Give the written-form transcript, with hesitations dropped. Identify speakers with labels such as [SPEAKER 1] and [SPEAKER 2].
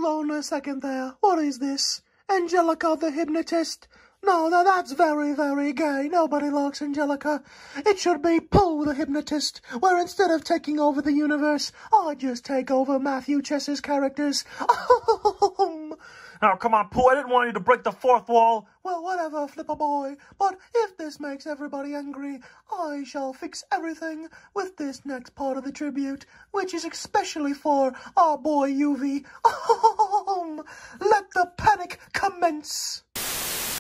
[SPEAKER 1] hold on a second there. What is this? Angelica the Hypnotist? No, that's very, very gay. Nobody likes Angelica. It should be Pooh the Hypnotist, where instead of taking over the universe, I just take over Matthew Chess's characters.
[SPEAKER 2] Now, come on, Pooh, I didn't want you to break the fourth wall.
[SPEAKER 1] Well, whatever, Flipper Boy. But if this makes everybody angry, I shall fix everything with this next part of the tribute, which is especially for our boy UV. Let the panic commence.